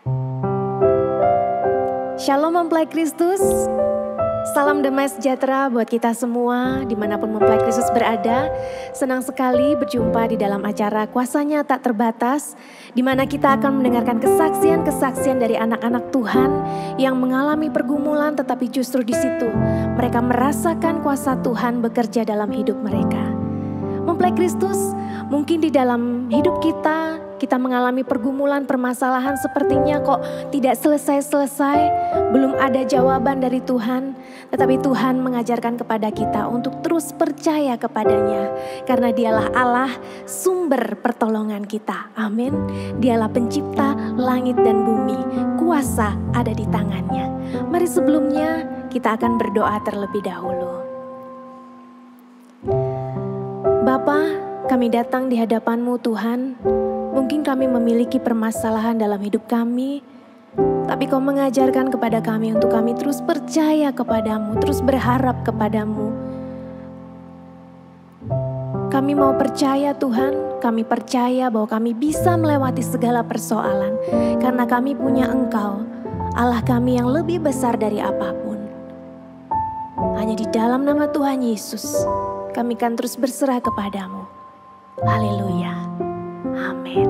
Shalom mempelai Kristus, salam damai sejahtera buat kita semua dimanapun mempelai Kristus berada. Senang sekali berjumpa di dalam acara Kuasanya Tak Terbatas, di mana kita akan mendengarkan kesaksian-kesaksian dari anak-anak Tuhan yang mengalami pergumulan, tetapi justru di situ mereka merasakan kuasa Tuhan bekerja dalam hidup mereka. Mempelai Kristus, mungkin di dalam hidup kita mengalami pergumulan, permasalahan sepertinya kok tidak selesai-selesai, belum ada jawaban dari Tuhan. Tetapi Tuhan mengajarkan kepada kita untuk terus percaya kepadanya. Karena dialah Allah sumber pertolongan kita. Amin. Dialah pencipta langit dan bumi. Kuasa ada di tangannya. Mari sebelumnya kita akan berdoa terlebih dahulu. Bapa, kami datang di hadapan-Mu Tuhan. Mungkin kami memiliki permasalahan dalam hidup kami, tapi Kau mengajarkan kepada kami untuk kami terus percaya kepadamu, terus berharap kepadamu. Kami mau percaya Tuhan, kami percaya bahwa kami bisa melewati segala persoalan, karena kami punya Engkau, Allah kami yang lebih besar dari apapun. Hanya di dalam nama Tuhan Yesus, kami akan terus berserah kepadamu. Haleluya. Amin.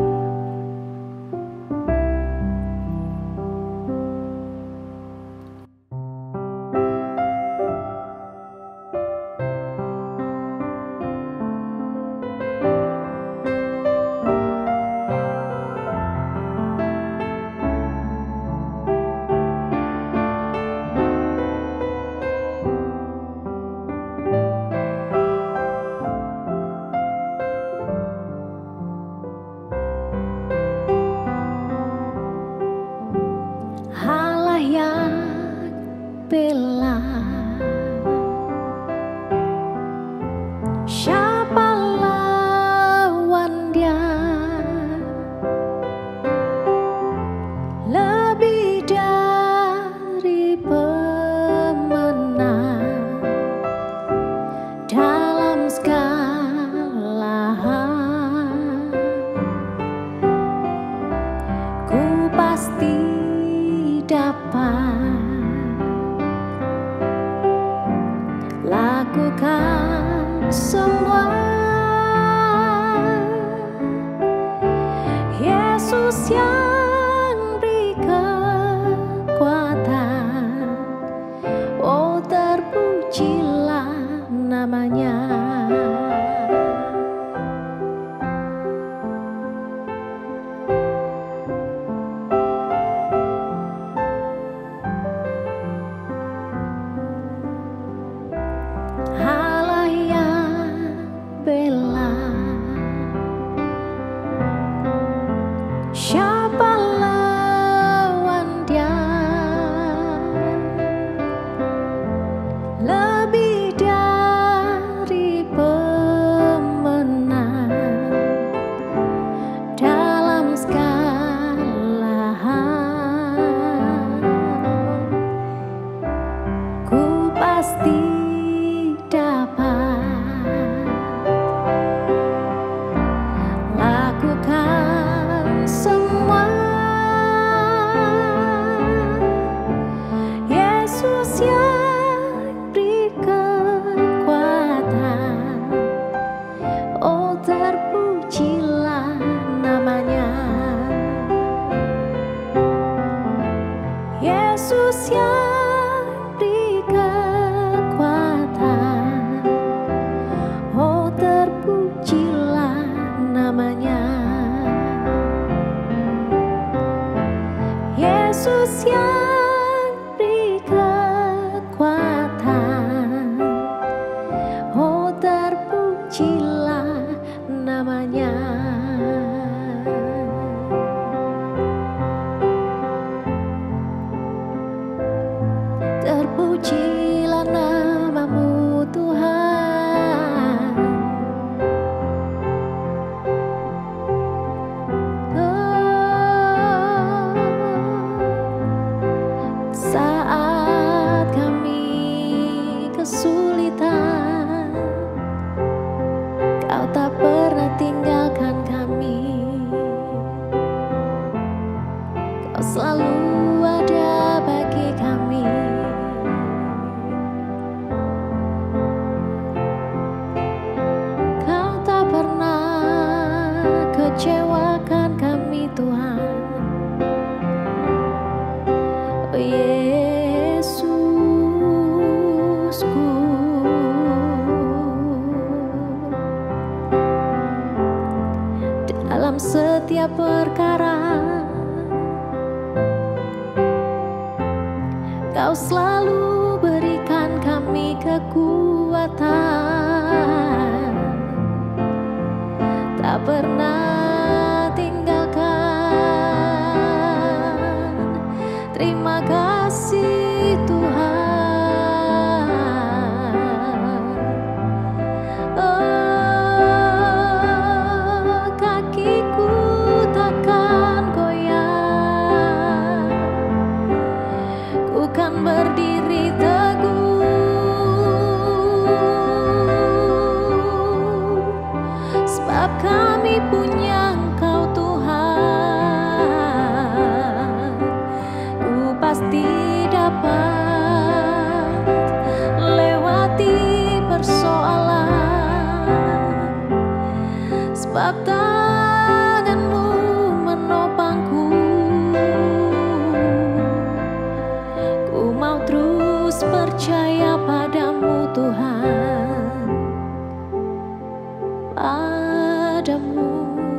selalu selalu berikan kami kekuatan, tak pernah tinggalkan. Terima kasih Tuhan. Oh, kakiku takkan goyah, ku kan berdiri teguh, sebab kami punya Engkau Tuhan. Ku pasti dapat lewati persoalan, sebab tangan-Mu menopangku. Ku mau terus percaya padamu Tuhan, padamu.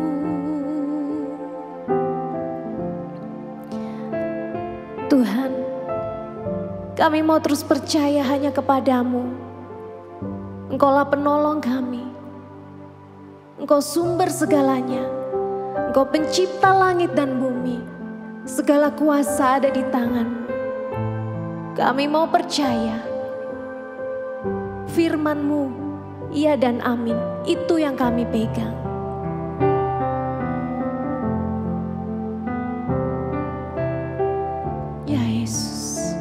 Tuhan, kami mau terus percaya hanya kepadamu. Engkaulah penolong kami, Engkau sumber segalanya, Engkau pencipta langit dan bumi. Segala kuasa ada di tangan-Mu. Kami mau percaya firman-Mu, iya dan amin, itu yang kami pegang. Ya Yesus.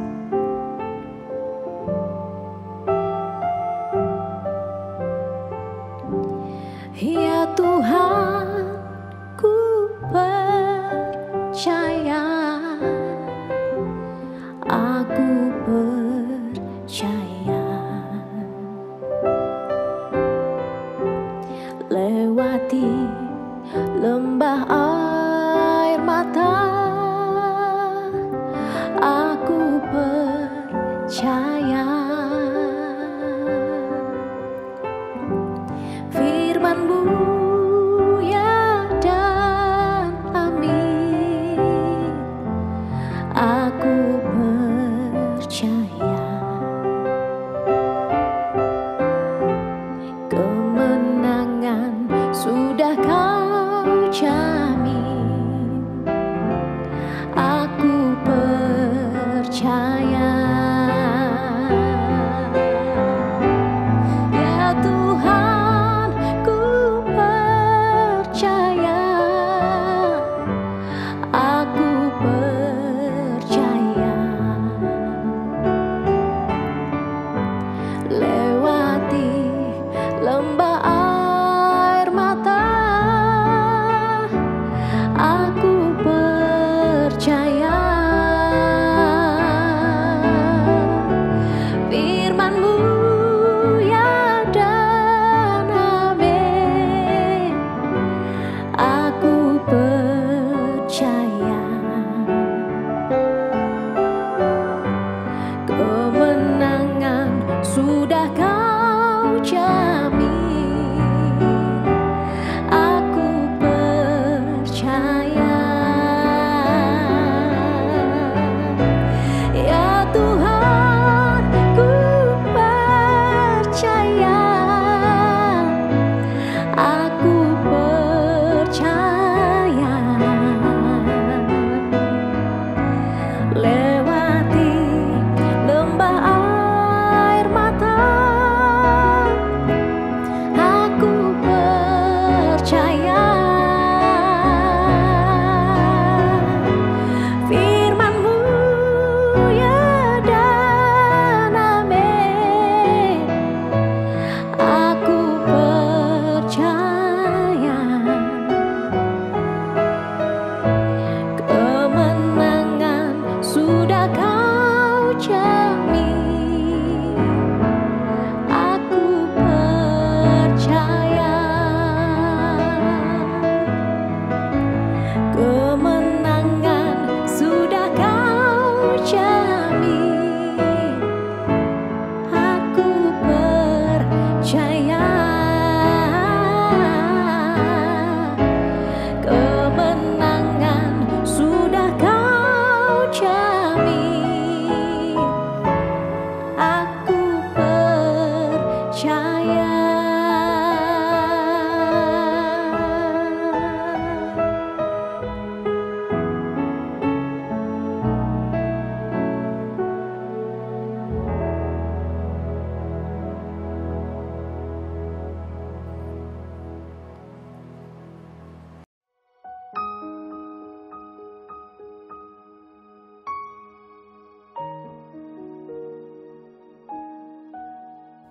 Ya Tuhan, ku percaya, aku percaya. Lewati lembah air mata, aku percaya. Firman-Mu ya dan amin, aku percaya.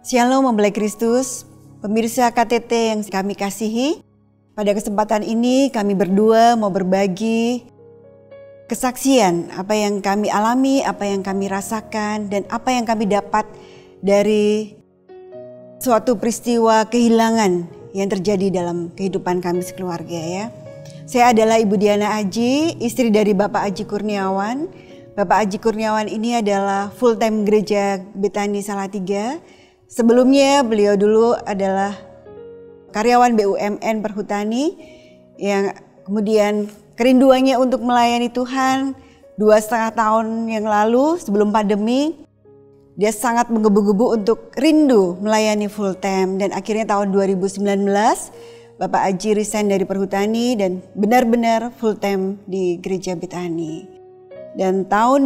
Shalom mempelai Kristus, pemirsa KTT yang kami kasihi. Pada kesempatan ini kami berdua mau berbagi kesaksian apa yang kami alami, apa yang kami rasakan, dan apa yang kami dapat dari suatu peristiwa kehilangan yang terjadi dalam kehidupan kami sekeluarga ya. Saya adalah Ibu Diana Aji, istri dari Bapak Aji Kurniawan. Bapak Aji Kurniawan ini adalah full time gereja Betani Salatiga. Sebelumnya beliau dulu adalah karyawan BUMN Perhutani yang kemudian kerinduannya untuk melayani Tuhan 2,5 tahun yang lalu sebelum pandemi. Dia sangat menggebu-gebu untuk rindu melayani full time dan akhirnya tahun 2019 Bapak Aji resign dari Perhutani dan benar-benar full time di gereja Betani. Dan tahun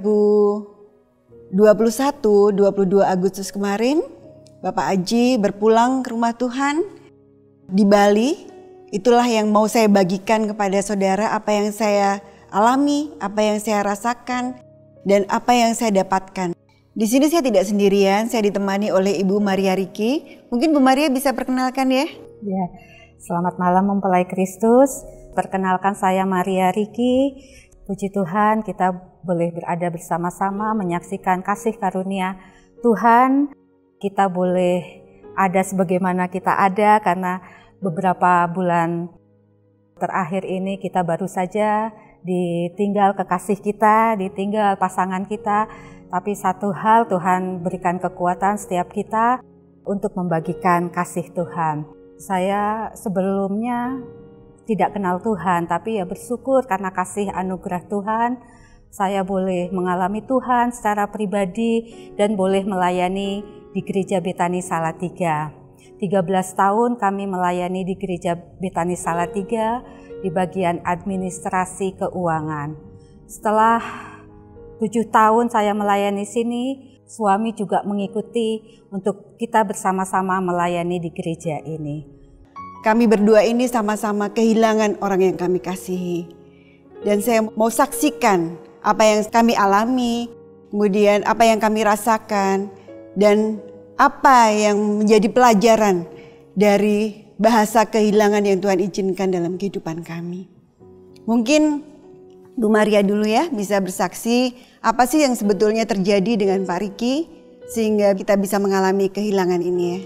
22 Agustus kemarin, Bapak Aji berpulang ke rumah Tuhan di Bali. Itulah yang mau saya bagikan kepada saudara, apa yang saya alami, apa yang saya rasakan, dan apa yang saya dapatkan. Di sini saya tidak sendirian, saya ditemani oleh Ibu Maria Riki. Mungkin Bu Maria bisa perkenalkan ya? Ya, selamat malam mempelai Kristus. Perkenalkan saya Maria Riki. Puji Tuhan kita boleh berada bersama-sama menyaksikan kasih karunia Tuhan. Kita boleh ada sebagaimana kita ada karena beberapa bulan terakhir ini kita baru saja ditinggal kekasih kita, ditinggal pasangan kita. Tapi satu hal, Tuhan berikan kekuatan setiap kita untuk membagikan kasih Tuhan. Saya sebelumnya tidak kenal Tuhan, tapi ya bersyukur karena kasih anugerah Tuhan, saya boleh mengalami Tuhan secara pribadi dan boleh melayani di Gereja Betani Salatiga. 13 tahun kami melayani di Gereja Betani Salatiga di bagian administrasi keuangan. Setelah 7 tahun saya melayani sini, suami juga mengikuti untuk kita bersama-sama melayani di gereja ini. Kami berdua ini sama-sama kehilangan orang yang kami kasihi. Dan saya mau saksikan apa yang kami alami, kemudian apa yang kami rasakan, dan apa yang menjadi pelajaran dari bahasa kehilangan yang Tuhan izinkan dalam kehidupan kami. Mungkin Bu Maria dulu ya bisa bersaksi apa sih yang sebetulnya terjadi dengan Pak Riki sehingga kita bisa mengalami kehilangan ini ya.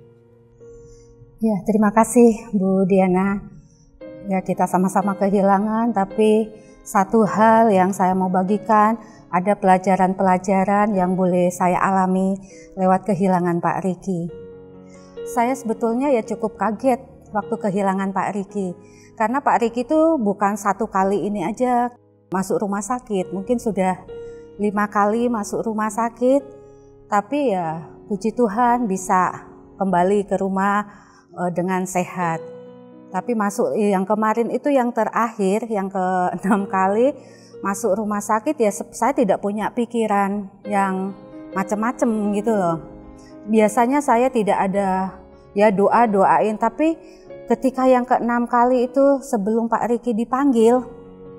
Ya, terima kasih Bu Diana. Ya, kita sama-sama kehilangan, tapi satu hal yang saya mau bagikan, ada pelajaran-pelajaran yang boleh saya alami lewat kehilangan Pak Riki. Saya sebetulnya ya cukup kaget waktu kehilangan Pak Riki. Karena Pak Riki itu bukan satu kali ini aja masuk rumah sakit, mungkin sudah 5 kali masuk rumah sakit, tapi ya puji Tuhan bisa kembali ke rumah dengan sehat. Tapi masuk yang kemarin itu yang terakhir, yang ke-6 kali masuk rumah sakit ya saya tidak punya pikiran yang macam-macam gitu loh. Biasanya saya tidak ada ya doain, tapi ketika yang ke-6 kali itu sebelum Pak Riki dipanggil,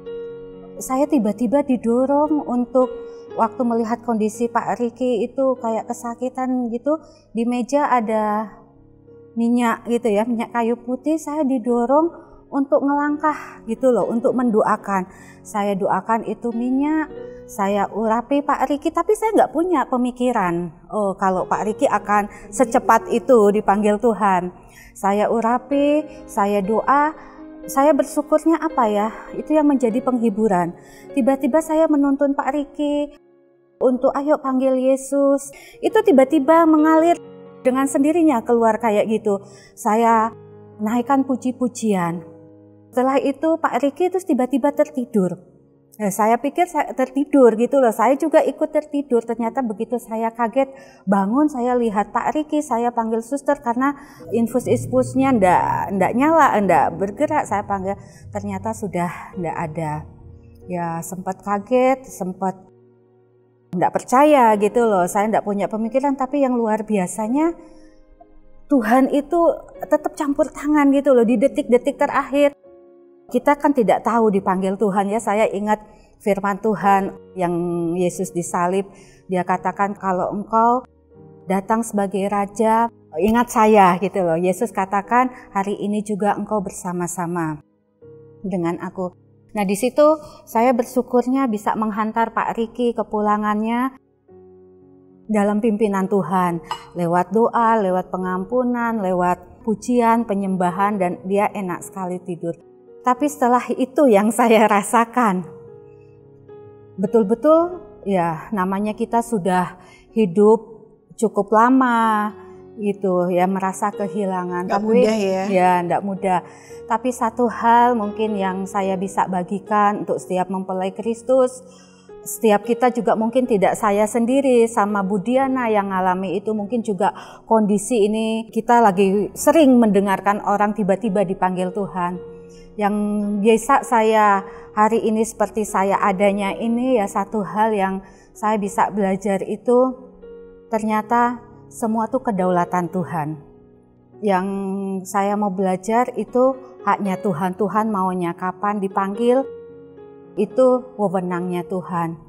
saya tiba-tiba didorong untuk waktu melihat kondisi Pak Riki itu kayak kesakitan gitu, di meja ada minyak gitu ya, minyak kayu putih, saya didorong untuk ngelangkah gitu loh, untuk mendoakan. Saya doakan itu minyak, saya urapi Pak Riki, tapi saya nggak punya pemikiran, oh kalau Pak Riki akan secepat itu dipanggil Tuhan. Saya urapi, saya doa, saya bersyukurnya apa ya, itu yang menjadi penghiburan. Tiba-tiba saya menuntun Pak Riki untuk ayo panggil Yesus, itu tiba-tiba mengalir dengan sendirinya keluar kayak gitu. Saya naikkan puji-pujian. Setelah itu Pak Riki terus tiba-tiba tertidur. Nah, saya pikir saya tertidur gitu loh. Saya juga ikut tertidur. Ternyata begitu saya kaget bangun, saya lihat Pak Riki, saya panggil suster karena infus-infusnya ndak nyala, ndak bergerak. Saya panggil, ternyata sudah ndak ada. Ya sempat kaget, sempat nggak percaya gitu loh, saya nggak punya pemikiran, tapi yang luar biasanya Tuhan itu tetap campur tangan gitu loh di detik-detik terakhir. Kita kan tidak tahu dipanggil Tuhan ya, saya ingat firman Tuhan yang Yesus disalib, dia katakan kalau engkau datang sebagai raja, ingat saya gitu loh. Yesus katakan hari ini juga engkau bersama-sama dengan aku. Nah di situ saya bersyukurnya bisa menghantar Pak Riki ke pulangannya dalam pimpinan Tuhan. Lewat doa, lewat pengampunan, lewat pujian, penyembahan, dan dia enak sekali tidur. Tapi setelah itu yang saya rasakan, betul-betul ya namanya kita sudah hidup cukup lama gitu ya, merasa kehilangan. Gak mudah ya. Ya gak mudah. Tapi satu hal mungkin yang saya bisa bagikan untuk setiap mempelai Kristus, setiap kita juga mungkin tidak saya sendiri sama Bu Diana yang ngalami itu, mungkin juga kondisi ini kita lagi sering mendengarkan orang tiba-tiba dipanggil Tuhan. Yang biasa saya hari ini seperti saya adanya ini ya, satu hal yang saya bisa belajar itu ternyata semua itu kedaulatan Tuhan. Yang saya mau belajar itu haknya Tuhan. Tuhan maunya kapan dipanggil, itu wewenangnya Tuhan.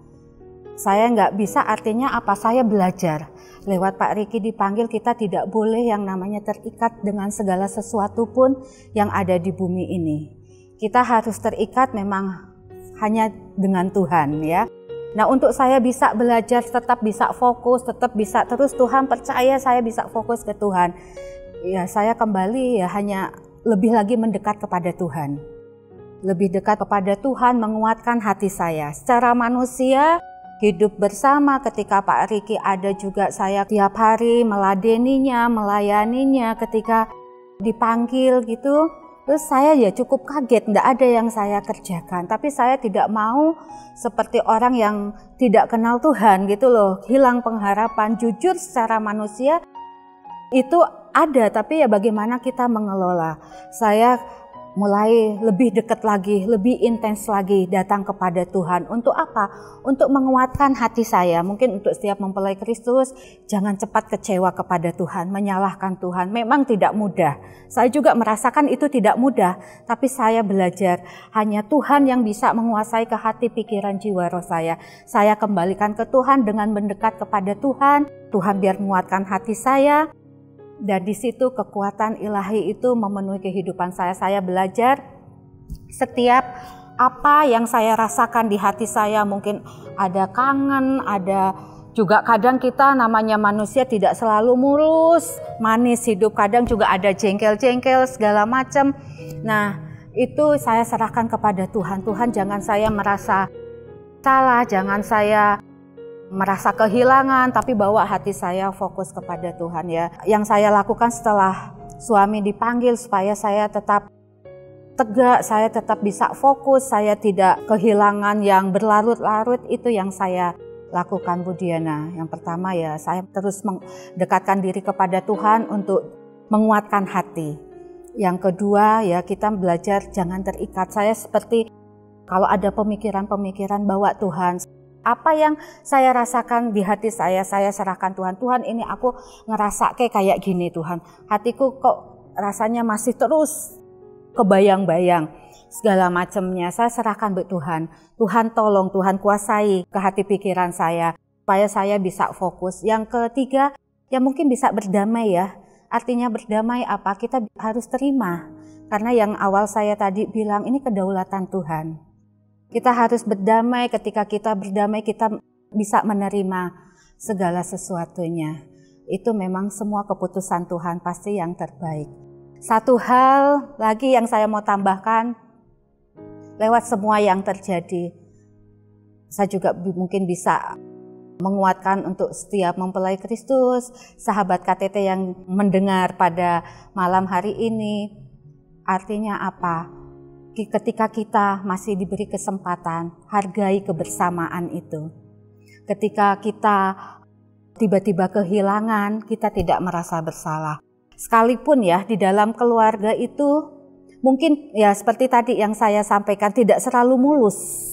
Saya nggak bisa, artinya apa? Saya belajar. Lewat Pak Riki dipanggil, kita tidak boleh yang namanya terikat dengan segala sesuatu pun yang ada di bumi ini. Kita harus terikat memang hanya dengan Tuhan ya. Nah untuk saya bisa belajar, tetap bisa fokus, tetap bisa terus Tuhan percaya saya bisa fokus ke Tuhan. Ya saya kembali ya hanya lebih lagi mendekat kepada Tuhan. Lebih dekat kepada Tuhan, menguatkan hati saya. Secara manusia, hidup bersama ketika Pak Riki ada juga saya tiap hari meladeninya, melayaninya ketika dipanggil gitu. Terus saya ya cukup kaget, enggak ada yang saya kerjakan. Tapi saya tidak mau seperti orang yang tidak kenal Tuhan gitu loh. Hilang pengharapan, jujur secara manusia itu ada, tapi ya bagaimana kita mengelola. Saya mulai lebih dekat lagi, lebih intens lagi datang kepada Tuhan. Untuk apa? Untuk menguatkan hati saya. Mungkin untuk setiap mempelai Kristus, jangan cepat kecewa kepada Tuhan, menyalahkan Tuhan. Memang tidak mudah. Saya juga merasakan itu tidak mudah, tapi saya belajar hanya Tuhan yang bisa menguasai ke hati, pikiran, jiwa, roh saya. Saya kembalikan ke Tuhan dengan mendekat kepada Tuhan. Tuhan biar menguatkan hati saya. Dan di situ kekuatan ilahi itu memenuhi kehidupan saya. Saya belajar setiap apa yang saya rasakan di hati saya, mungkin ada kangen, ada juga kadang kita namanya manusia tidak selalu mulus, manis hidup, kadang juga ada jengkel-jengkel segala macam. Nah itu saya serahkan kepada Tuhan. Tuhan jangan saya merasa salah, jangan saya merasa kehilangan, tapi bawa hati saya fokus kepada Tuhan ya. Yang saya lakukan setelah suami dipanggil supaya saya tetap tegak, saya tetap bisa fokus, saya tidak kehilangan yang berlarut-larut, itu yang saya lakukan Bu Diana. Yang pertama ya saya terus mendekatkan diri kepada Tuhan untuk menguatkan hati. Yang kedua ya kita belajar jangan terikat. Saya seperti kalau ada pemikiran-pemikiran bawa Tuhan. Apa yang saya rasakan di hati saya serahkan Tuhan. Tuhan ini aku ngerasa kayak gini Tuhan. Hatiku kok rasanya masih terus kebayang-bayang. Segala macamnya saya serahkan buat Tuhan. Tuhan tolong, Tuhan kuasai ke hati pikiran saya. Supaya saya bisa fokus. Yang ketiga, ya mungkin bisa berdamai ya. Artinya berdamai apa? Kita harus terima. Karena yang awal saya tadi bilang ini kedaulatan Tuhan. Kita harus berdamai, ketika kita berdamai kita bisa menerima segala sesuatunya. Itu memang semua keputusan Tuhan pasti yang terbaik. Satu hal lagi yang saya mau tambahkan, lewat semua yang terjadi, saya juga mungkin bisa menguatkan untuk setiap mempelai Kristus, sahabat KTT yang mendengar pada malam hari ini. Artinya apa? Ketika kita masih diberi kesempatan, hargai kebersamaan itu. Ketika kita tiba-tiba kehilangan, kita tidak merasa bersalah. Sekalipun ya di dalam keluarga itu, mungkin ya seperti tadi yang saya sampaikan, tidak selalu mulus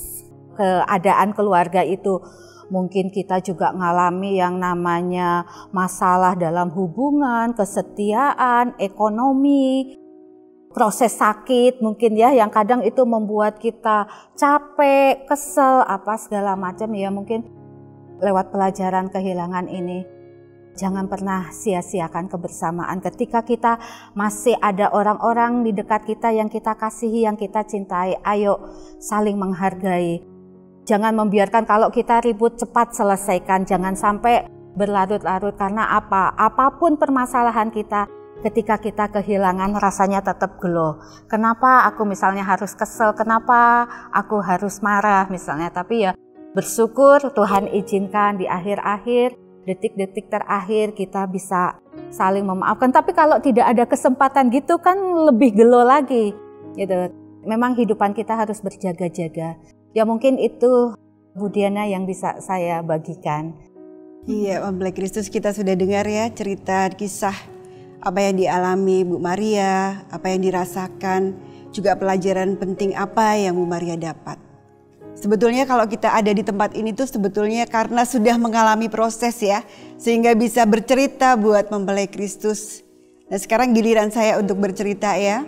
keadaan keluarga itu. Mungkin kita juga ngalami yang namanya masalah dalam hubungan, kesetiaan, ekonomi, proses sakit mungkin ya yang kadang itu membuat kita capek, kesel, apa segala macam ya mungkin lewat pelajaran kehilangan ini. Jangan pernah sia-siakan kebersamaan ketika kita masih ada orang-orang di dekat kita yang kita kasihi, yang kita cintai. Ayo saling menghargai. Jangan membiarkan kalau kita ribut cepat selesaikan. Jangan sampai berlarut-larut, karena apapun permasalahan kita, ketika kita kehilangan rasanya tetap gelo. Kenapa aku misalnya harus kesel, kenapa aku harus marah misalnya. Tapi ya bersyukur Tuhan izinkan di akhir-akhir, detik-detik terakhir kita bisa saling memaafkan. Tapi kalau tidak ada kesempatan gitu kan lebih gelo lagi gitu. Memang hidupan kita harus berjaga-jaga. Ya mungkin itu Bu Diana yang bisa saya bagikan. Iya, Mempelai Kristus, kita sudah dengar ya cerita kisah apa yang dialami Bu Maria, apa yang dirasakan, juga pelajaran penting apa yang Bu Maria dapat. Sebetulnya kalau kita ada di tempat ini tuh sebetulnya karena sudah mengalami proses ya, sehingga bisa bercerita buat Mempelai Kristus. Nah sekarang giliran saya untuk bercerita ya.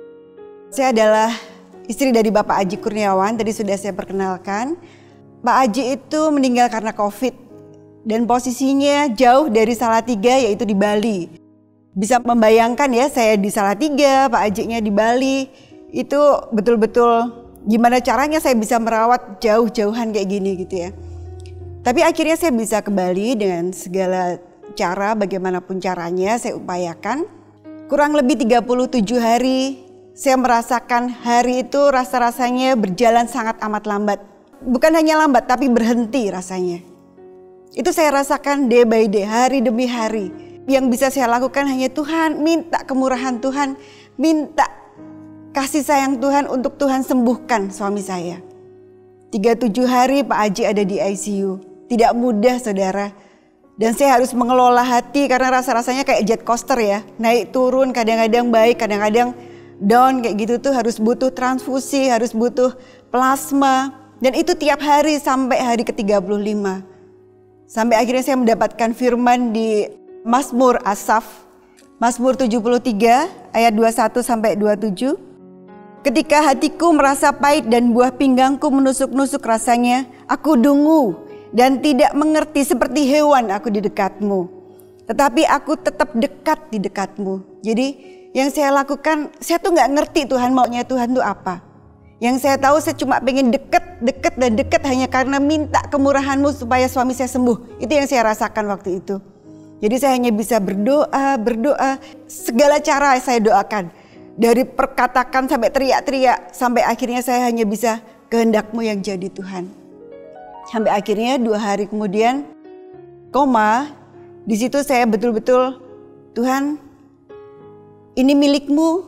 Saya adalah istri dari Bapak Aji Kurniawan, tadi sudah saya perkenalkan. Pak Aji itu meninggal karena COVID dan posisinya jauh dari Salatiga, yaitu di Bali. Bisa membayangkan ya, saya di Salatiga, Pak Aji-nya di Bali. Itu betul-betul gimana caranya saya bisa merawat jauh-jauhan kayak gini gitu ya. Tapi akhirnya saya bisa ke Bali dengan segala cara, bagaimanapun caranya saya upayakan. Kurang lebih 37 hari saya merasakan hari itu rasa-rasanya berjalan sangat amat lambat. Bukan hanya lambat tapi berhenti rasanya. Itu saya rasakan day by day, hari demi hari. Yang bisa saya lakukan hanya Tuhan, minta kemurahan Tuhan, minta kasih sayang Tuhan untuk Tuhan sembuhkan suami saya. 37 hari Pak Aji ada di ICU. Tidak mudah saudara. Dan saya harus mengelola hati karena rasa-rasanya kayak jet coaster ya. Naik turun, kadang-kadang baik, kadang-kadang down kayak gitu tuh, harus butuh transfusi, harus butuh plasma. Dan itu tiap hari sampai hari ke-35. Sampai akhirnya saya mendapatkan firman di Mazmur Asaf, Mazmur 73 ayat 21 sampai 27. Ketika hatiku merasa pahit dan buah pinggangku menusuk-nusuk rasanya, aku dungu dan tidak mengerti, seperti hewan aku di dekatmu. Tetapi aku tetap dekat di dekatmu. Jadi yang saya lakukan, saya tuh gak ngerti Tuhan maunya Tuhan tuh apa. Yang saya tahu saya cuma pengen dekat hanya karena minta kemurahan-Mu supaya suami saya sembuh. Itu yang saya rasakan waktu itu. Jadi saya hanya bisa berdoa, segala cara saya doakan. Dari perkatakan sampai teriak-teriak, sampai akhirnya saya hanya bisa kehendak-Mu yang jadi Tuhan. Sampai akhirnya 2 hari kemudian koma, di situ saya betul-betul, Tuhan ini milik-Mu,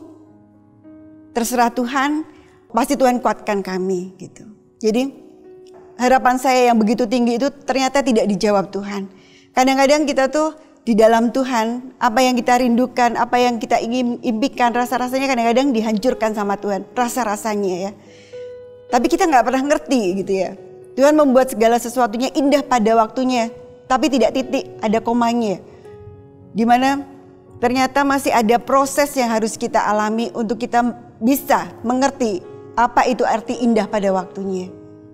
terserah Tuhan. Pasti Tuhan kuatkan kami gitu. Jadi harapan saya yang begitu tinggi itu ternyata tidak dijawab Tuhan. Kadang-kadang kita tuh di dalam Tuhan, apa yang kita rindukan, apa yang kita ingin impikan, rasa-rasanya kadang-kadang dihancurkan sama Tuhan. Rasa-rasanya ya. Tapi kita gak pernah ngerti gitu ya. Tuhan membuat segala sesuatunya indah pada waktunya. Tapi tidak titik, ada komanya. Dimana ternyata masih ada proses yang harus kita alami untuk kita bisa mengerti apa itu arti indah pada waktunya.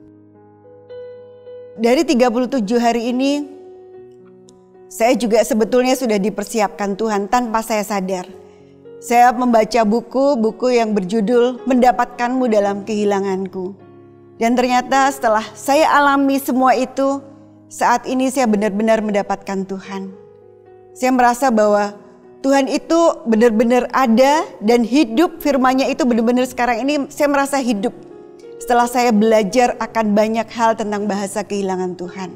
Dari 37 hari ini, saya juga sebetulnya sudah dipersiapkan Tuhan tanpa saya sadar. Saya membaca buku yang berjudul Mendapatkanmu dalam Kehilanganku. Dan ternyata setelah saya alami semua itu, saat ini saya benar-benar mendapatkan Tuhan. Saya merasa bahwa Tuhan itu benar-benar ada dan hidup, firman-Nya itu benar-benar sekarang ini saya merasa hidup. Setelah saya belajar akan banyak hal tentang bahasa kehilangan Tuhan.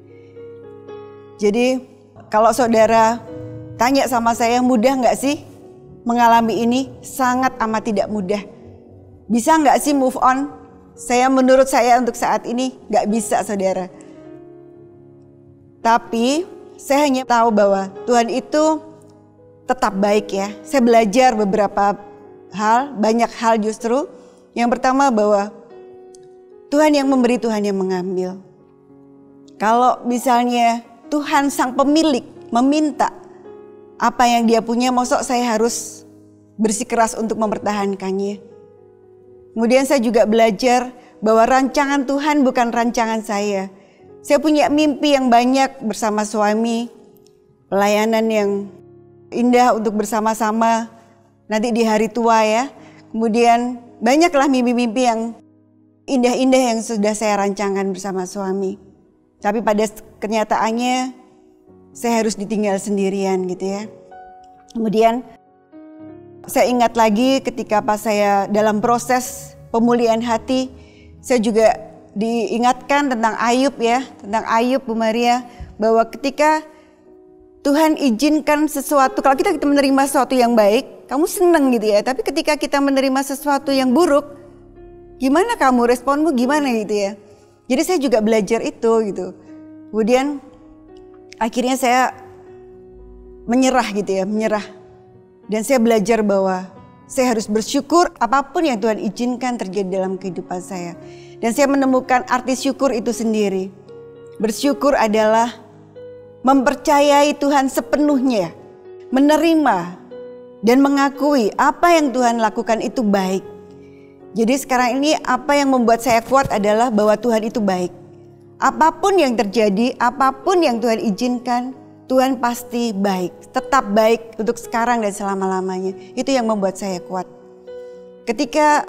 Jadi kalau saudara tanya sama saya, mudah gak sih mengalami ini? Sangat amat tidak mudah. Bisa gak sih move on? Menurut saya untuk saat ini gak bisa saudara. Tapi saya hanya tahu bahwa Tuhan itu tetap baik ya. Saya belajar beberapa hal, banyak hal justru. Yang pertama bahwa Tuhan yang memberi, Tuhan yang mengambil. Kalau misalnya Tuhan sang pemilik meminta apa yang Dia punya, mosok saya harus bersikeras untuk mempertahankannya. Kemudian saya juga belajar bahwa rancangan Tuhan bukan rancangan saya. Saya punya mimpi yang banyak bersama suami. pelayanan yang indah untuk bersama-sama nanti di hari tua ya. Kemudian banyaklah mimpi-mimpi yang indah-indah yang sudah saya rancangkan bersama suami. Tapi pada kenyataannya saya harus ditinggal sendirian gitu ya. Kemudian saya ingat lagi ketika pas saya dalam proses pemulihan hati, saya juga diingatkan tentang Ayub ya, tentang Ayub Bu Maria, bahwa ketika Tuhan izinkan sesuatu, kalau kita menerima sesuatu yang baik, kamu seneng gitu ya. Tapi ketika kita menerima sesuatu yang buruk, gimana kamu, responmu gimana gitu ya. Jadi saya juga belajar itu gitu. Kemudian akhirnya saya menyerah gitu ya, menyerah. Dan saya belajar bahwa saya harus bersyukur apapun yang Tuhan izinkan terjadi dalam kehidupan saya. Dan saya menemukan arti syukur itu sendiri. Bersyukur adalah mempercayai Tuhan sepenuhnya, menerima dan mengakui apa yang Tuhan lakukan itu baik. Jadi sekarang ini apa yang membuat saya kuat adalah bahwa Tuhan itu baik. Apapun yang terjadi, apapun yang Tuhan izinkan, Tuhan pasti baik. Tetap baik untuk sekarang dan selama-lamanya. Itu yang membuat saya kuat. Ketika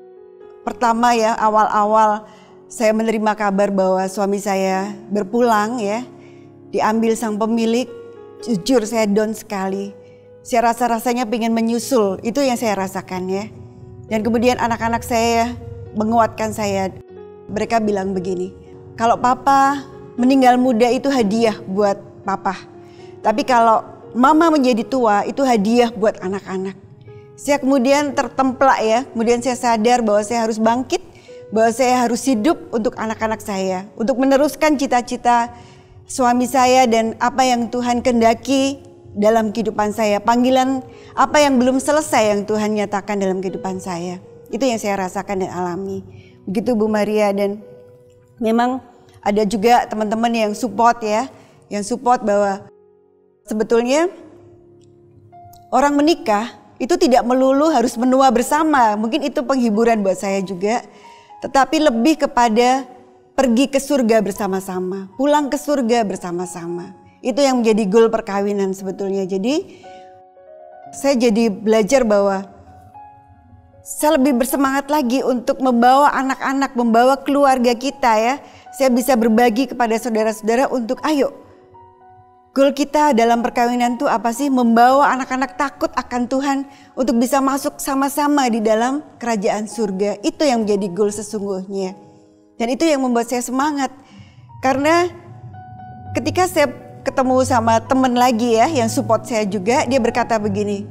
pertama ya, awal-awal saya menerima kabar bahwa suami saya berpulang ya, diambil sang pemilik, jujur saya down sekali. Saya rasanya pengen menyusul, itu yang saya rasakan ya. Dan kemudian anak-anak saya menguatkan saya. Mereka bilang begini, kalau papa meninggal muda itu hadiah buat papa. Tapi kalau mama menjadi tua itu hadiah buat anak-anak. Saya kemudian tertemplak ya, kemudian saya sadar bahwa saya harus bangkit, bahwa saya harus hidup untuk anak-anak saya. Untuk meneruskan cita-cita suami saya dan apa yang Tuhan kehendaki dalam kehidupan saya, panggilan apa yang belum selesai yang Tuhan nyatakan dalam kehidupan saya. Itu yang saya rasakan dan alami. Begitu Bu Maria, dan memang ada juga teman-teman yang support ya, yang support bahwa sebetulnya orang menikah itu tidak melulu harus menua bersama. Mungkin itu penghiburan buat saya juga, tetapi lebih kepada pergi ke surga bersama-sama, pulang ke surga bersama-sama. Itu yang menjadi goal perkawinan sebetulnya. Jadi saya jadi belajar bahwa saya lebih bersemangat lagi untuk membawa anak-anak, membawa keluarga kita ya. Saya bisa berbagi kepada saudara-saudara untuk ayo. Goal kita dalam perkawinan itu apa sih? Membawa anak-anak takut akan Tuhan untuk bisa masuk sama-sama di dalam kerajaan surga. Itu yang menjadi goal sesungguhnya. Dan itu yang membuat saya semangat. Karena ketika saya ketemu sama teman lagi ya yang support saya juga, dia berkata begini,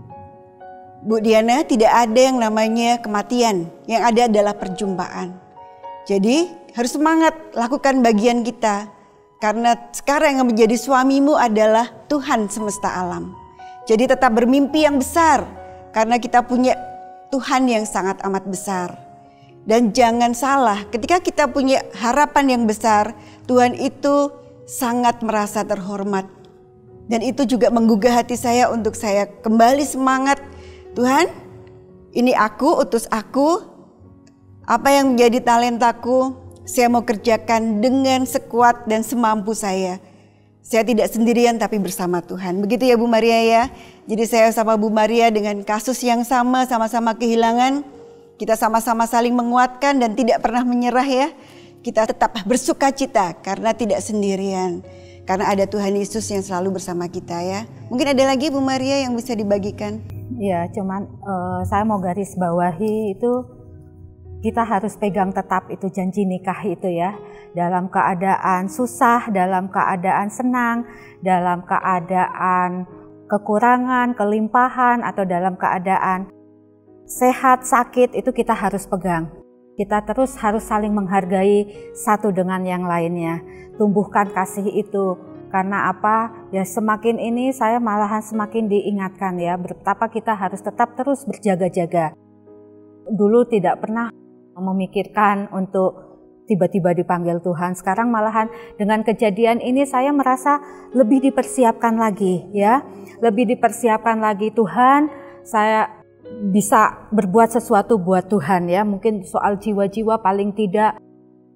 Bu Diana, tidak ada yang namanya kematian, yang ada adalah perjumpaan. Jadi harus semangat lakukan bagian kita, karena sekarang yang menjadi suamimu adalah Tuhan semesta alam. Jadi tetap bermimpi yang besar, karena kita punya Tuhan yang sangat amat besar. Dan jangan salah, ketika kita punya harapan yang besar, Tuhan itu sangat merasa terhormat. Dan itu juga menggugah hati saya untuk saya kembali semangat. Tuhan, ini aku, utus aku. Apa yang menjadi talentaku, saya mau kerjakan dengan sekuat dan semampu saya. Saya tidak sendirian tapi bersama Tuhan. Begitu ya Bu Maria ya. Jadi saya sama Bu Maria dengan kasus yang sama, sama-sama kehilangan. Kita sama-sama saling menguatkan dan tidak pernah menyerah ya. Kita tetap bersuka cita karena tidak sendirian. Karena ada Tuhan Yesus yang selalu bersama kita ya. Mungkin ada lagi Bu Maria yang bisa dibagikan? Ya, cuman saya mau garis bawahi itu kita harus pegang tetap itu janji nikah itu ya. Dalam keadaan susah, dalam keadaan senang, dalam keadaan kekurangan, kelimpahan, atau dalam keadaan sehat, sakit, itu kita harus pegang. Kita terus harus saling menghargai satu dengan yang lainnya. Tumbuhkan kasih itu. Karena apa? Ya semakin ini saya malahan semakin diingatkan ya. Betapa kita harus tetap terus berjaga-jaga. Dulu tidak pernah memikirkan untuk tiba-tiba dipanggil Tuhan. Sekarang malahan dengan kejadian ini saya merasa lebih dipersiapkan lagi ya. Lebih dipersiapkan lagi Tuhan. Saya bisa berbuat sesuatu buat Tuhan ya, mungkin soal jiwa-jiwa paling tidak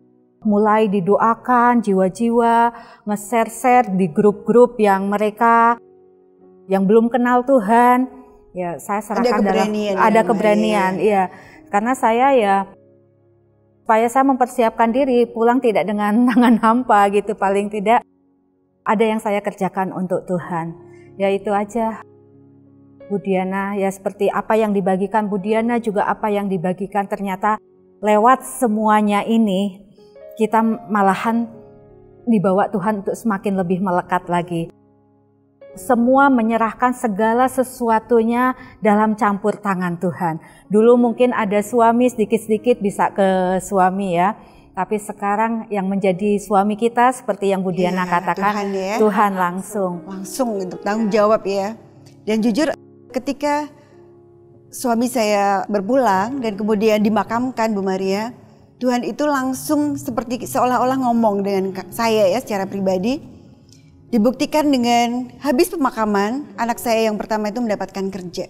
mulai didoakan jiwa-jiwa, nge-share di grup-grup yang mereka yang belum kenal Tuhan. Ya, saya serahkan ada keberanian, iya. Karena saya supaya saya mempersiapkan diri pulang tidak dengan tangan hampa gitu, paling tidak ada yang saya kerjakan untuk Tuhan. Ya itu aja Bu Diana, ya seperti apa yang dibagikan Bu Diana juga apa yang dibagikan, ternyata lewat semuanya ini kita malahan dibawa Tuhan untuk semakin lebih melekat lagi. Semua menyerahkan segala sesuatunya dalam campur tangan Tuhan. Dulu mungkin ada suami sedikit-sedikit bisa ke suami ya. Tapi sekarang yang menjadi suami kita seperti yang Bu Diana katakan, Tuhan langsung untuk tanggung jawab ya. Dan jujur ketika suami saya berpulang dan kemudian dimakamkan Bu Maria, Tuhan itu langsung seperti seolah-olah ngomong dengan saya ya secara pribadi. Dibuktikan dengan habis pemakaman, anak saya yang pertama itu mendapatkan kerja.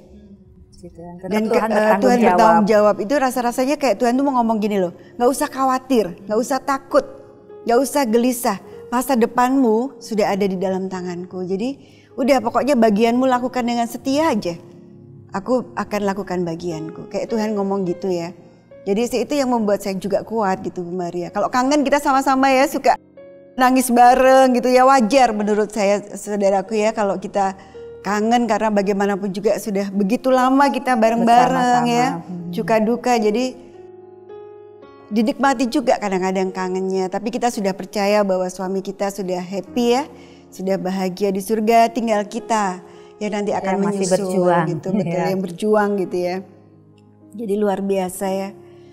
Dan Tuhan bertanggung jawab. Itu rasa-rasanya kayak Tuhan tuh mau ngomong gini loh, gak usah khawatir, gak usah takut, gak usah gelisah. Masa depanmu sudah ada di dalam tanganku. Jadi udah pokoknya bagianmu lakukan dengan setia aja. Aku akan lakukan bagianku. Kayak Tuhan ngomong gitu ya. Jadi itu yang membuat saya juga kuat gitu Bu Maria. Kalau kangen kita sama-sama ya suka nangis bareng gitu ya, wajar menurut saya saudaraku ya kalau kita kangen karena bagaimanapun juga sudah begitu lama kita bareng-bareng ya, suka duka, jadi dinikmati juga kadang-kadang kangennya. Tapi kita sudah percaya bahwa suami kita sudah happy ya, sudah bahagia di surga, tinggal kita ya nanti akan masih menyusul berjuang. Gitu, betul yang berjuang gitu ya. Jadi luar biasa ya.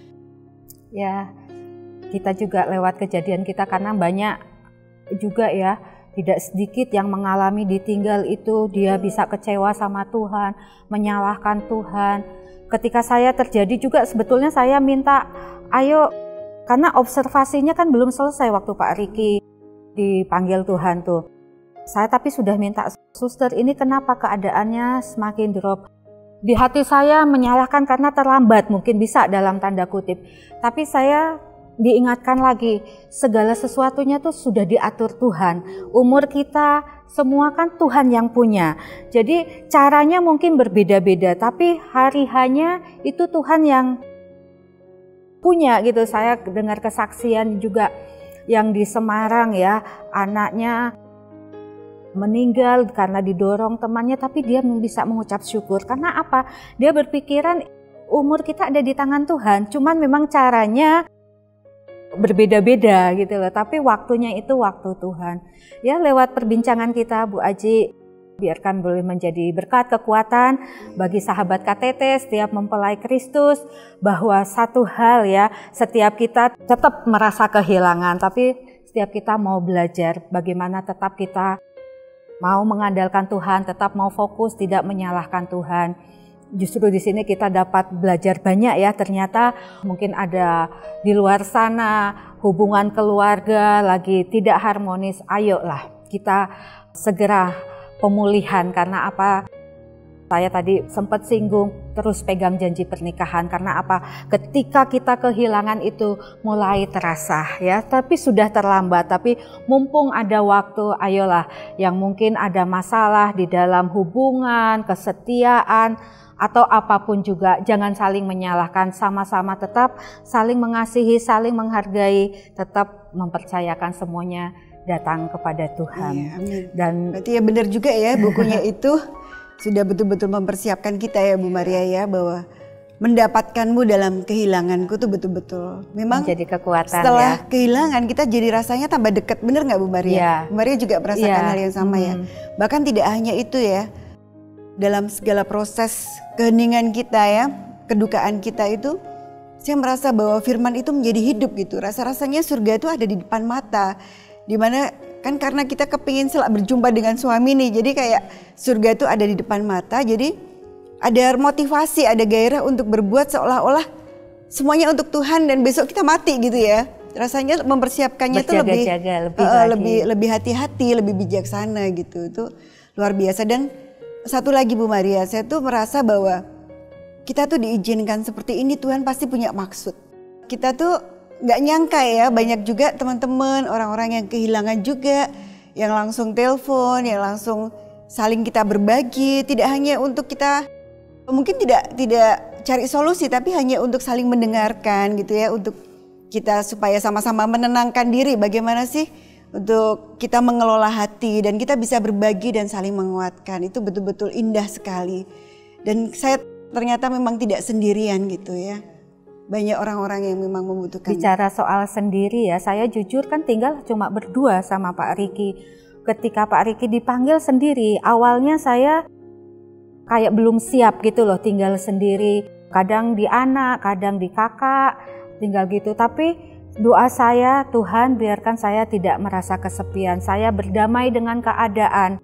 Ya, kita juga lewat kejadian kita karena banyak juga ya, tidak sedikit yang mengalami ditinggal itu, dia bisa kecewa sama Tuhan, menyalahkan Tuhan. Ketika saya terjadi juga sebetulnya saya minta, ayo, karena observasinya kan belum selesai waktu Pak Riki dipanggil Tuhan tuh. Saya tapi sudah minta, suster ini kenapa keadaannya semakin drop. Di hati saya menyalahkan karena terlambat, mungkin bisa dalam tanda kutip. Tapi saya diingatkan lagi, segala sesuatunya tuh sudah diatur Tuhan. Umur kita semua kan Tuhan yang punya. Jadi caranya mungkin berbeda-beda, tapi hari-hanya itu Tuhan yang punya gitu. Saya dengar kesaksian juga yang di Semarang ya, anaknya meninggal karena didorong temannya, tapi dia bisa mengucap syukur. Karena apa? Dia berpikiran umur kita ada di tangan Tuhan, cuman memang caranya berbeda-beda gitu loh, tapi waktunya itu waktu Tuhan. Ya lewat perbincangan kita Bu Aji, biarkan boleh menjadi berkat kekuatan bagi sahabat KTT setiap mempelai Kristus, bahwa satu hal ya, setiap kita tetap merasa kehilangan, tapi setiap kita mau belajar bagaimana tetap kita mau mengandalkan Tuhan, tetap mau fokus, tidak menyalahkan Tuhan. Justru di sini kita dapat belajar banyak ya, ternyata mungkin ada di luar sana hubungan keluarga lagi tidak harmonis. Ayolah kita segera pemulihan, karena apa? Saya tadi sempat singgung, terus pegang janji pernikahan. Karena apa? Ketika kita kehilangan itu mulai terasa ya, tapi sudah terlambat. Tapi mumpung ada waktu, ayolah yang mungkin ada masalah di dalam hubungan, kesetiaan, atau apapun juga, jangan saling menyalahkan, sama-sama tetap saling mengasihi, saling menghargai, tetap mempercayakan semuanya datang kepada Tuhan. Iya, amin. Dan berarti ya benar juga ya, bukunya itu sudah betul-betul mempersiapkan kita ya Bu Maria ya, bahwa mendapatkanmu dalam kehilanganku tuh betul-betul memang menjadi kekuatan. Setelah ya. kehilangan kita jadi rasanya tambah dekat, bener nggak Bu Maria? Ya. Bu Maria juga merasakan hal yang sama ya. Bahkan tidak hanya itu ya, dalam segala proses keheningan kita ya, kedukaan kita itu, saya merasa bahwa firman itu menjadi hidup gitu. Rasa-rasanya surga itu ada di depan mata. Dimana kan karena kita kepingin berjumpa dengan suami nih, jadi kayak surga itu ada di depan mata. Jadi ada motivasi, ada gairah untuk berbuat seolah-olah semuanya untuk Tuhan dan besok kita mati gitu ya. Rasanya mempersiapkannya itu lebih hati-hati, lebih bijaksana gitu. Itu luar biasa. Dan satu lagi Bu Maria, saya tuh merasa bahwa kita tuh diizinkan seperti ini, Tuhan pasti punya maksud. Kita tuh nggak nyangka ya, banyak juga teman-teman orang-orang yang kehilangan juga, yang langsung telepon, yang langsung saling kita berbagi, tidak hanya untuk kita mungkin tidak cari solusi, tapi hanya untuk saling mendengarkan gitu ya, untuk kita supaya sama-sama menenangkan diri bagaimana sih untuk kita mengelola hati dan kita bisa berbagi dan saling menguatkan. Itu betul-betul indah sekali. Dan saya ternyata memang tidak sendirian gitu ya. Banyak orang-orang yang memang membutuhkan. Bicara soal sendiri ya, saya jujur kan tinggal cuma berdua sama Pak Riki. Ketika Pak Riki dipanggil sendiri, awalnya saya kayak belum siap gitu loh, tinggal sendiri. Kadang di anak, kadang di kakak, tinggal gitu. Tapi doa saya, Tuhan biarkan saya tidak merasa kesepian. Saya berdamai dengan keadaan.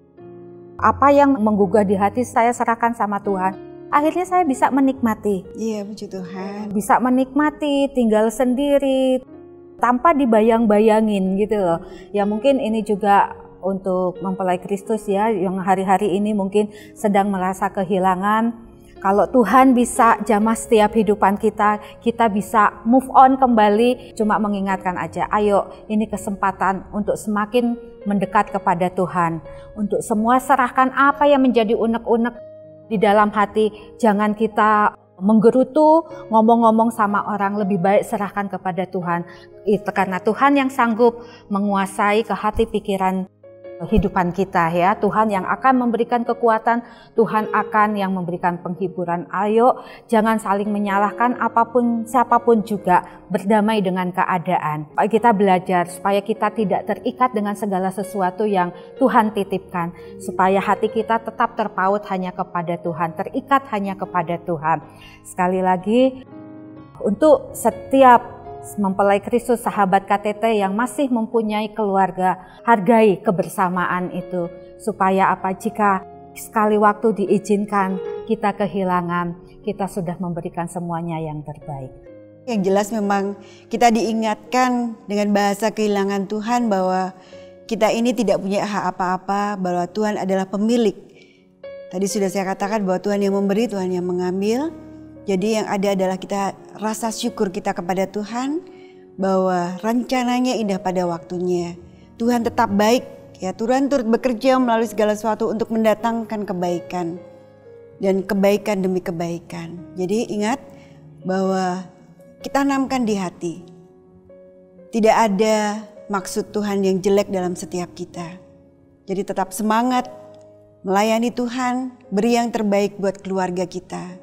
Apa yang menggugah di hati saya serahkan sama Tuhan. Akhirnya saya bisa menikmati. Iya, puji Tuhan. Bisa menikmati, tinggal sendiri, tanpa dibayang-bayangin gitu loh. Ya mungkin ini juga untuk mempelai Kristus ya, yang hari-hari ini mungkin sedang merasa kehilangan. Kalau Tuhan bisa jamah setiap kehidupan kita, kita bisa move on kembali. Cuma mengingatkan aja, ayo ini kesempatan untuk semakin mendekat kepada Tuhan. Untuk semua serahkan apa yang menjadi unek-unek di dalam hati. Jangan kita menggerutu, ngomong-ngomong sama orang, lebih baik serahkan kepada Tuhan. Itu karena Tuhan yang sanggup menguasai ke hati pikiran kehidupan kita ya. Tuhan yang akan memberikan kekuatan, Tuhan akan yang memberikan penghiburan. Ayo jangan saling menyalahkan apapun siapapun juga, berdamai dengan keadaan. Kita belajar supaya kita tidak terikat dengan segala sesuatu yang Tuhan titipkan, supaya hati kita tetap terpaut hanya kepada Tuhan, terikat hanya kepada Tuhan. Sekali lagi, untuk setiap mempelai Kristus, sahabat KTT yang masih mempunyai keluarga, hargai kebersamaan itu. Supaya apa? Jika sekali waktu diizinkan kita kehilangan, kita sudah memberikan semuanya yang terbaik. Yang jelas memang kita diingatkan dengan bahasa kehilangan Tuhan bahwa kita ini tidak punya hak apa-apa, bahwa Tuhan adalah pemilik. Tadi sudah saya katakan bahwa Tuhan yang memberi, Tuhan yang mengambil. Jadi yang ada adalah kita rasa syukur kita kepada Tuhan bahwa rencananya indah pada waktunya. Tuhan tetap baik ya, Tuhan turut bekerja melalui segala sesuatu untuk mendatangkan kebaikan dan kebaikan demi kebaikan. Jadi ingat bahwa kita tanamkan di hati. Tidak ada maksud Tuhan yang jelek dalam setiap kita. Jadi tetap semangat melayani Tuhan, beri yang terbaik buat keluarga kita.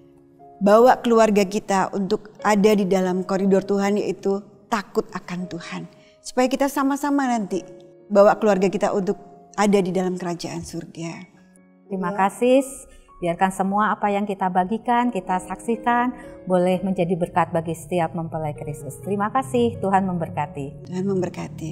Bawa keluarga kita untuk ada di dalam koridor Tuhan, yaitu takut akan Tuhan. Supaya kita sama-sama nanti bawa keluarga kita untuk ada di dalam kerajaan surga. Terima kasih. Biarkan semua apa yang kita bagikan, kita saksikan, boleh menjadi berkat bagi setiap mempelai Kristus. Terima kasih, Tuhan memberkati. Tuhan memberkati.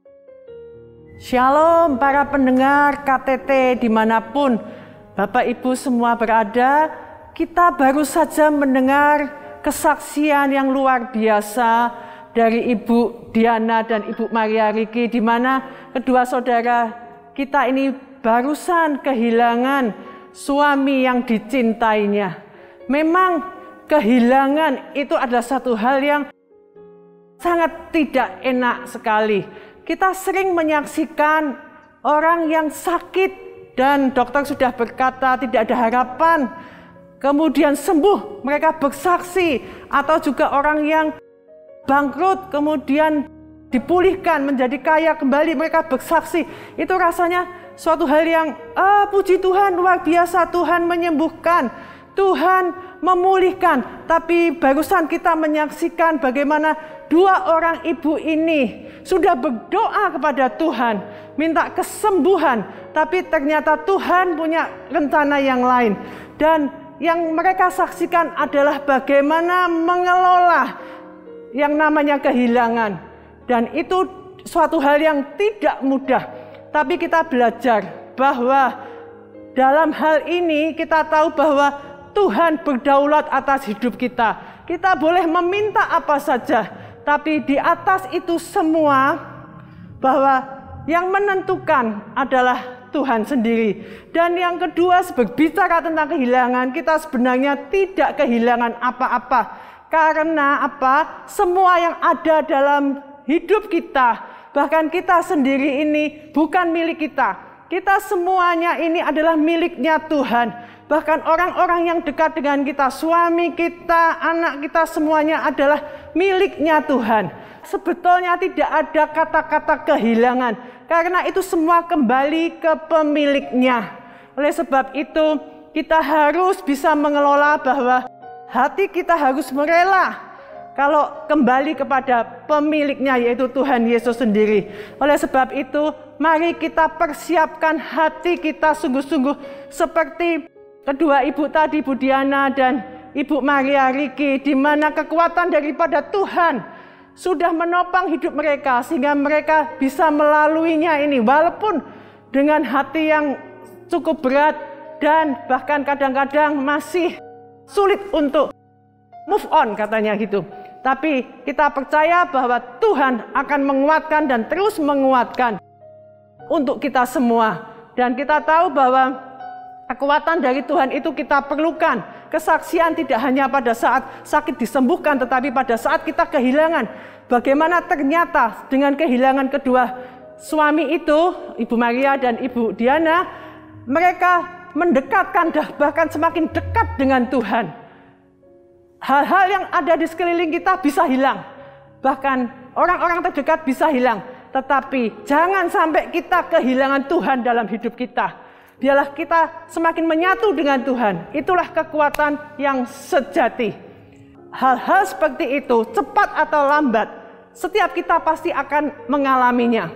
Shalom para pendengar KTT dimanapun Bapak Ibu semua berada. Kita baru saja mendengar kesaksian yang luar biasa dari Ibu Diana dan Ibu Maria Riki, di mana kedua saudara kita ini barusan kehilangan suami yang dicintainya. Memang kehilangan itu adalah satu hal yang sangat tidak enak sekali. Kita sering menyaksikan orang yang sakit dan dokter sudah berkata tidak ada harapan. Kemudian sembuh, mereka bersaksi, atau juga orang yang bangkrut kemudian dipulihkan menjadi kaya kembali, mereka bersaksi. Itu rasanya suatu hal yang puji Tuhan, luar biasa. Tuhan menyembuhkan, Tuhan memulihkan. Tapi barusan kita menyaksikan bagaimana dua orang ibu ini sudah berdoa kepada Tuhan, minta kesembuhan, tapi ternyata Tuhan punya rencana yang lain. Dan yang mereka saksikan adalah bagaimana mengelola yang namanya kehilangan. Dan itu suatu hal yang tidak mudah. Tapi kita belajar bahwa dalam hal ini kita tahu bahwa Tuhan berdaulat atas hidup kita. Kita boleh meminta apa saja, tapi di atas itu semua bahwa yang menentukan adalah Tuhan sendiri. Dan yang kedua, berbicara tentang kehilangan, kita sebenarnya tidak kehilangan apa-apa. Karena apa? Semua yang ada dalam hidup kita, bahkan kita sendiri ini bukan milik kita. Kita semuanya ini adalah miliknya Tuhan. Bahkan orang-orang yang dekat dengan kita, suami kita, anak kita, semuanya adalah miliknya Tuhan. Sebetulnya tidak ada kata-kata kehilangan, karena itu semua kembali ke pemiliknya. Oleh sebab itu, kita harus bisa mengelola bahwa hati kita harus merela kalau kembali kepada pemiliknya, yaitu Tuhan Yesus sendiri. Oleh sebab itu, mari kita persiapkan hati kita sungguh-sungguh seperti kedua ibu tadi, Bu Diana dan Ibu Maria Riki, di mana kekuatan daripada Tuhan sudah menopang hidup mereka sehingga mereka bisa melaluinya ini walaupun dengan hati yang cukup berat dan bahkan kadang-kadang masih sulit untuk move on katanya gitu. Tapi kita percaya bahwa Tuhan akan menguatkan dan terus menguatkan untuk kita semua. Dan kita tahu bahwa kekuatan dari Tuhan itu kita perlukan. Kesaksian tidak hanya pada saat sakit disembuhkan, tetapi pada saat kita kehilangan. Bagaimana ternyata dengan kehilangan kedua suami itu, Ibu Maria dan Ibu Diana, mereka mendekatkan, bahkan semakin dekat dengan Tuhan. Hal-hal yang ada di sekeliling kita bisa hilang. Bahkan orang-orang terdekat bisa hilang. Tetapi jangan sampai kita kehilangan Tuhan dalam hidup kita. Biarlah kita semakin menyatu dengan Tuhan. Itulah kekuatan yang sejati. Hal-hal seperti itu, cepat atau lambat, setiap kita pasti akan mengalaminya.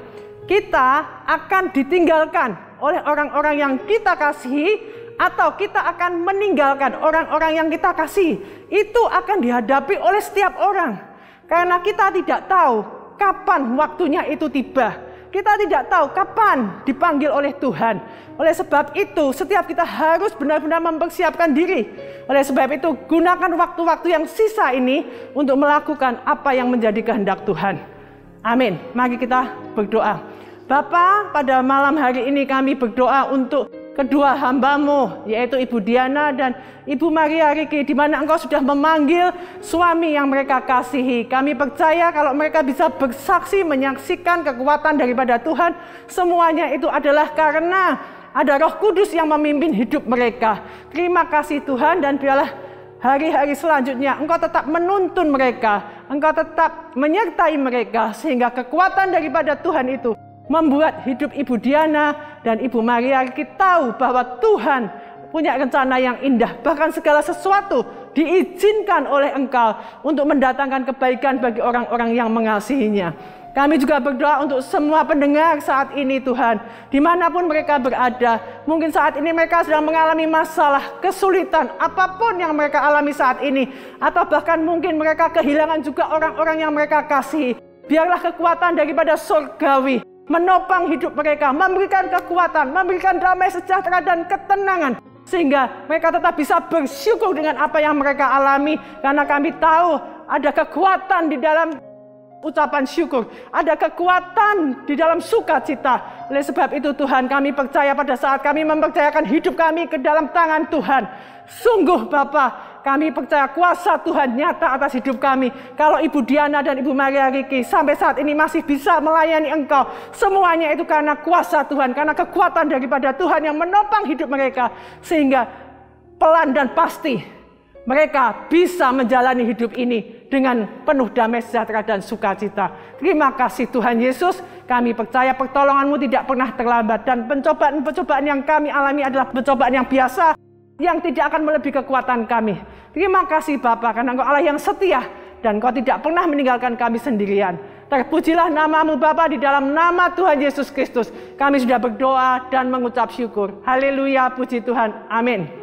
Kita akan ditinggalkan oleh orang-orang yang kita kasihi, atau kita akan meninggalkan orang-orang yang kita kasihi. Itu akan dihadapi oleh setiap orang. Karena kita tidak tahu kapan waktunya itu tiba. Kita tidak tahu kapan dipanggil oleh Tuhan. Oleh sebab itu, setiap kita harus benar-benar mempersiapkan diri. Oleh sebab itu, gunakan waktu-waktu yang sisa ini untuk melakukan apa yang menjadi kehendak Tuhan. Amin. Mari kita berdoa. Bapa, pada malam hari ini kami berdoa untuk kedua hamba-Mu, yaitu Ibu Diana dan Ibu Maria Riki, di mana Engkau sudah memanggil suami yang mereka kasihi. Kami percaya kalau mereka bisa bersaksi, menyaksikan kekuatan daripada Tuhan, semuanya itu adalah karena ada Roh Kudus yang memimpin hidup mereka. Terima kasih Tuhan, dan biarlah hari-hari selanjutnya Engkau tetap menuntun mereka, Engkau tetap menyertai mereka, sehingga kekuatan daripada Tuhan itu membuat hidup Ibu Diana dan Ibu Maria kita tahu bahwa Tuhan punya rencana yang indah. Bahkan segala sesuatu diizinkan oleh Engkau untuk mendatangkan kebaikan bagi orang-orang yang mengasihinya. Kami juga berdoa untuk semua pendengar saat ini Tuhan, dimanapun mereka berada. Mungkin saat ini mereka sedang mengalami masalah, kesulitan, apapun yang mereka alami saat ini. Atau bahkan mungkin mereka kehilangan juga orang-orang yang mereka kasihi. Biarlah kekuatan daripada surgawi menopang hidup mereka, memberikan kekuatan, memberikan damai sejahtera dan ketenangan, sehingga mereka tetap bisa bersyukur dengan apa yang mereka alami, karena kami tahu ada kekuatan di dalam ucapan syukur, ada kekuatan di dalam sukacita. Oleh sebab itu Tuhan, kami percaya pada saat kami mempercayakan hidup kami ke dalam tangan Tuhan, sungguh Bapa, kami percaya kuasa Tuhan nyata atas hidup kami. Kalau Ibu Diana dan Ibu Maria Riki sampai saat ini masih bisa melayani Engkau, semuanya itu karena kuasa Tuhan, karena kekuatan daripada Tuhan yang menopang hidup mereka, sehingga pelan dan pasti mereka bisa menjalani hidup ini dengan penuh damai sejahtera dan sukacita. Terima kasih Tuhan Yesus, kami percaya pertolongan-Mu tidak pernah terlambat, dan pencobaan-pencobaan yang kami alami adalah pencobaan yang biasa, yang tidak akan melebihi kekuatan kami. Terima kasih Bapa, karena Engkau Allah yang setia, dan Engkau tidak pernah meninggalkan kami sendirian. Terpujilah nama-Mu Bapa, di dalam nama Tuhan Yesus Kristus kami sudah berdoa dan mengucap syukur. Haleluya, puji Tuhan, amin.